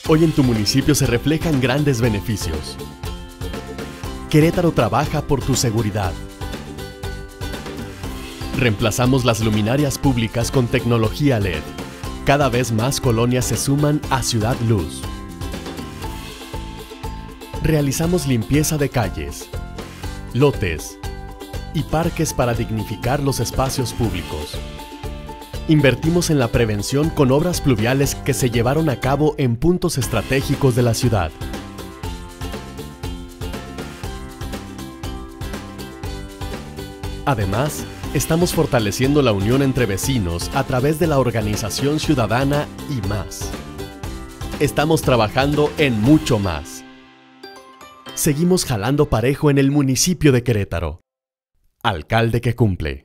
Hoy en tu municipio se reflejan grandes beneficios. Querétaro trabaja por tu seguridad. Reemplazamos las luminarias públicas con tecnología LED. Cada vez más colonias se suman a Ciudad Luz. Realizamos limpieza de calles, lotes y parques para dignificar los espacios públicos. Invertimos en la prevención con obras pluviales que se llevaron a cabo en puntos estratégicos de la ciudad. Además, estamos fortaleciendo la unión entre vecinos a través de la organización ciudadana y más. Estamos trabajando en mucho más. Seguimos jalando parejo en el municipio de Querétaro. Alcalde que cumple.